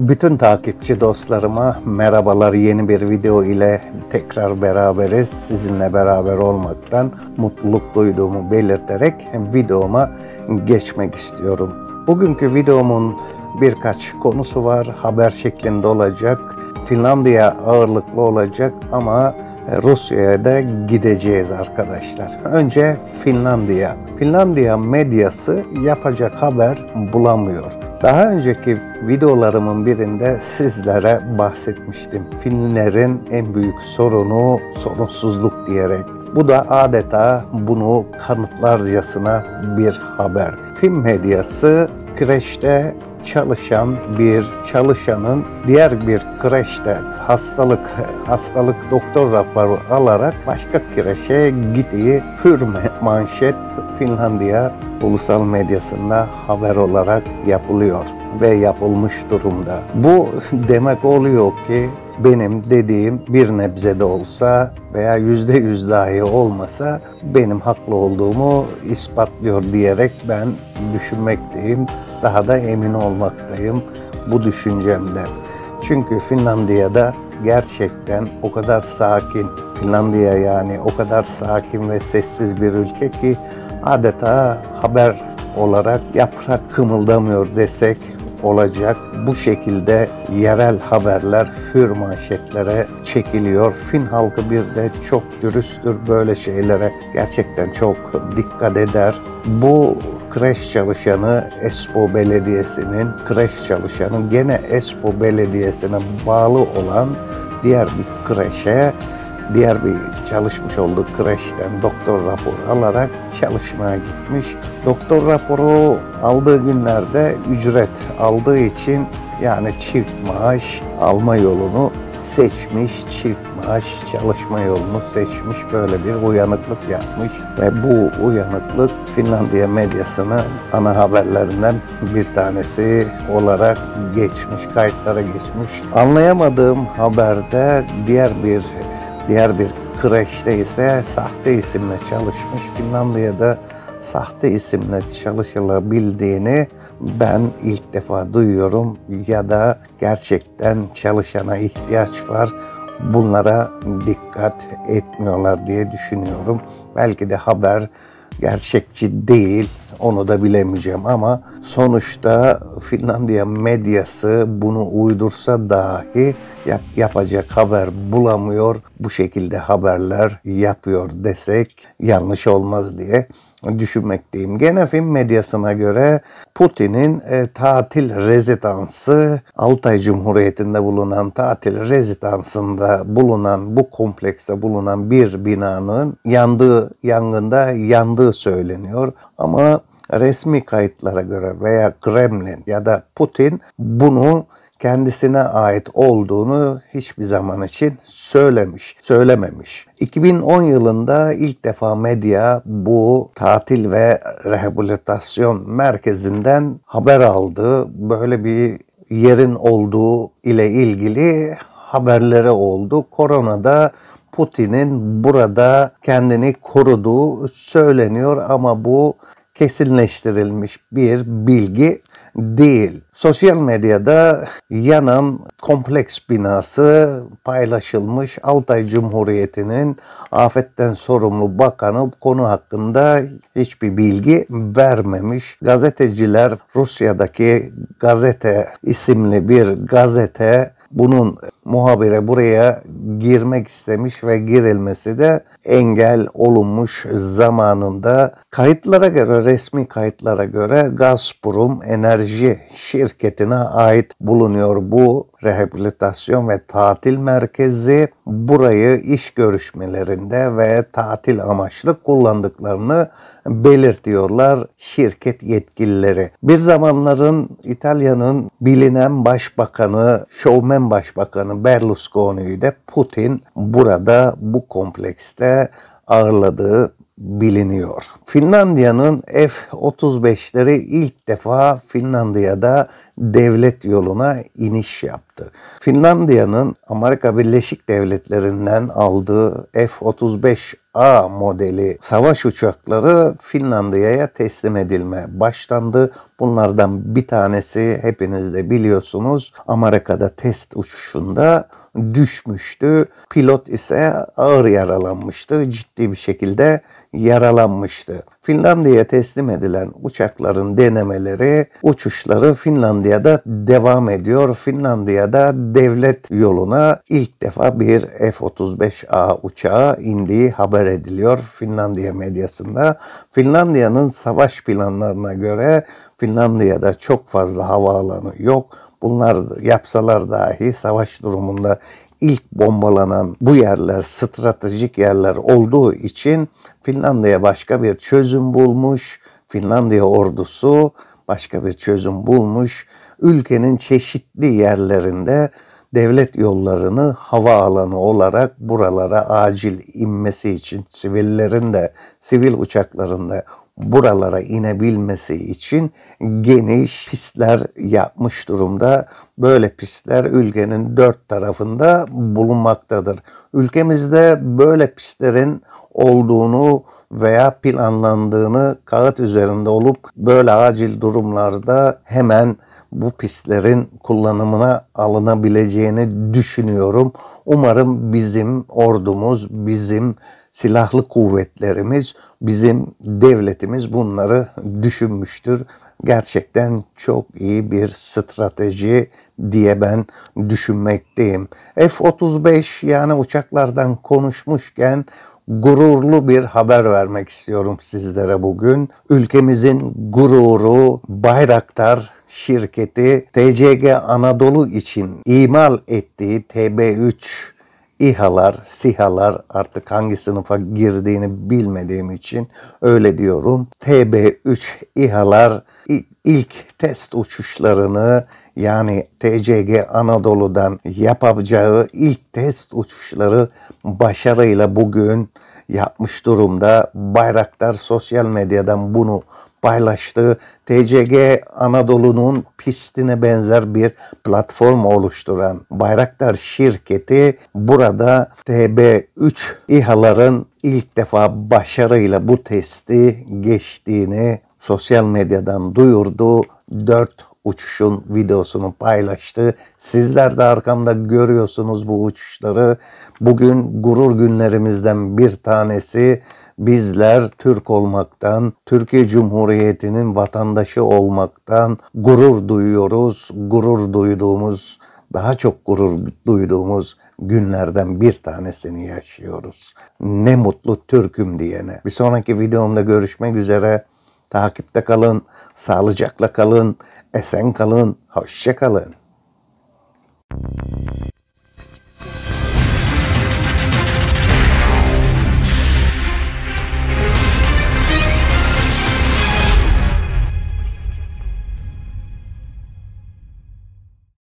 Bütün takipçi dostlarıma merhabalar. Yeni bir video ile tekrar beraberiz. Sizinle beraber olmaktan mutluluk duyduğumu belirterek videoma geçmek istiyorum. Bugünkü videomun birkaç konusu var. Haber şeklinde olacak. Finlandiya ağırlıklı olacak ama Rusya'ya da gideceğiz arkadaşlar. Önce Finlandiya. Finlandiya medyası yapacak haber bulamıyor. Daha önceki videolarımın birinde sizlere bahsetmiştim. Finlerin en büyük sorunu sorunsuzluk diyerek. Bu da adeta bunu kanıtlarcasına bir haber. Fin medyası kreşte çalışan bir çalışanın diğer bir kreşte hastalık doktor raporu alarak başka kreşe gittiği manşet Finlandiya ulusal medyasında haber olarak yapılıyor ve yapılmış durumda. Bu demek oluyor ki benim dediğim bir nebze de olsa veya %100 dahi olmasa benim haklı olduğumu ispatlıyor diyerek ben düşünmekteyim. Daha da emin olmaktayım bu düşüncemden. Çünkü Finlandiya'da gerçekten o kadar sakin, Finlandiya yani o kadar sakin ve sessiz bir ülke ki adeta haber olarak yaprak kımıldamıyor desek olacak. Bu şekilde yerel haberler manşetlere çekiliyor. Fin halkı bir de çok dürüsttür böyle şeylere. Gerçekten çok dikkat eder. Bu kreş çalışanı Espoo Belediyesi'nin kreş çalışanı gene Espoo Belediyesi'ne bağlı olan diğer bir kreşe, diğer bir çalışmış olduğu kreşten doktor raporu alarak çalışmaya gitmiş. Doktor raporu aldığı günlerde ücret aldığı için yani çift maaş alma yolunu seçmiş, çift maaş çalışma yolunu seçmiş, böyle bir uyanıklık yapmış ve bu uyanıklık Finlandiya medyasının ana haberlerinden bir tanesi olarak geçmiş, kayıtlara geçmiş. Anlayamadığım haberde diğer bir kreşte ise sahte isimle çalışmış. Finlandiya'da sahte isimle çalışılabildiğini ben ilk defa duyuyorum ya da gerçekten çalışana ihtiyaç var. Bunlara dikkat etmiyorlar diye düşünüyorum. Belki de haber gerçekçi değil, onu da bilemeyeceğim ama sonuçta Finlandiya medyası bunu uydursa dahi yapacak haber bulamıyor. Bu şekilde haberler yapıyor desek yanlış olmaz diye düşünmekteyim. Gene Fin medyasına göre Putin'in tatil rezidansı, Altay Cumhuriyeti'nde bulunan tatil rezidansında bulunan bu komplekste bulunan bir binanın yangında yandığı söyleniyor. Ama resmi kayıtlara göre veya Kremlin ya da Putin kendisine ait olduğunu hiçbir zaman için söylememiş. 2010 yılında ilk defa medya bu tatil ve rehabilitasyon merkezinden haber aldı. Böyle bir yerin olduğu ile ilgili haberleri oldu. Koronada Putin'in burada kendini koruduğu söyleniyor ama bu kesinleştirilmiş bir bilgi değil. Sosyal medyada yanan kompleks binası paylaşılmış. Altay Cumhuriyeti'nin afetten sorumlu bakanı konu hakkında hiçbir bilgi vermemiş. Gazeteciler Rusya'daki Gazete isimli bir gazete bunun muhabire buraya girmek istemiş ve girilmesi de engel olunmuş zamanında. Resmi kayıtlara göre Gazprom Enerji şirketine ait bulunuyor bu rehabilitasyon ve tatil merkezi. Burayı iş görüşmelerinde ve tatil amaçlı kullandıklarını belirtiyorlar şirket yetkilileri. Bir zamanların İtalya'nın bilinen başbakanı, şovmen başbakanı Berlusconi'yi de Putin burada bu komplekste ağırladığı biliniyor. Finlandiya'nın F-35'leri ilk defa Finlandiya'da devlet yoluna iniş yaptı. Finlandiya'nın Amerika Birleşik Devletleri'nden aldığı F-35A modeli savaş uçakları Finlandiya'ya teslim edilmeye başlandı. Bunlardan bir tanesi hepiniz de biliyorsunuz, Amerika'da test uçuşunda düşmüştü. Pilot ise ağır yaralanmıştı. Ciddi bir şekilde yaralanmıştı. Finlandiya'ya teslim edilen uçakların denemeleri, uçuşları Finlandiya'da devam ediyor. Finlandiya'da devlet yoluna ilk defa bir F-35A uçağı indiği haber ediliyor Finlandiya medyasında. Finlandiya'nın savaş planlarına göre Finlandiya'da çok fazla havaalanı yok. Bunlar yapsalar dahi savaş durumunda ilk bombalanan bu yerler stratejik yerler olduğu için Finlandiya başka bir çözüm bulmuş. Finlandiya ordusu başka bir çözüm bulmuş. Ülkenin çeşitli yerlerinde devlet yollarını havaalanı olarak buralara acil inmesi için sivillerin de sivil uçaklarında buralara inebilmesi için geniş pistler yapmış durumda. Böyle pistler ülkenin dört tarafında bulunmaktadır. Ülkemizde böyle pistlerin olduğunu veya planlandığını, kağıt üzerinde olup böyle acil durumlarda hemen bu pistlerin kullanımına alınabileceğini düşünüyorum. Umarım bizim ordumuz, bizim silahlı kuvvetlerimiz, bizim devletimiz bunları düşünmüştür. Gerçekten çok iyi bir strateji diye ben düşünmekteyim. F-35 yani uçaklardan konuşmuşken gururlu bir haber vermek istiyorum sizlere bugün. Ülkemizin gururu Bayraktar şirketi TCG Anadolu için imal ettiği TB3 İHA'lar, SİHA'lar, artık hangi sınıfa girdiğini bilmediğim için öyle diyorum. TB3 İHA'lar ilk test uçuşlarını, yani TCG Anadolu'dan yapacağı ilk test uçuşları başarıyla bugün yapmış durumda. Bayraktar sosyal medyadan bunu paylaştı. TCG Anadolu'nun pistine benzer bir platform oluşturan Bayraktar şirketi burada TB3 İHA'ların ilk defa başarıyla bu testi geçtiğini sosyal medyadan duyurdu. 4 uçuşun videosunu paylaştı. Sizler de arkamda görüyorsunuz bu uçuşları. Bugün gurur günlerimizden bir tanesi. Bizler Türk olmaktan, Türkiye Cumhuriyeti'nin vatandaşı olmaktan gurur duyuyoruz. Daha çok gurur duyduğumuz günlerden bir tanesini yaşıyoruz. Ne mutlu Türk'üm diyene. Bir sonraki videomda görüşmek üzere. Takipte kalın, sağlıcakla kalın, esen kalın, hoşça kalın.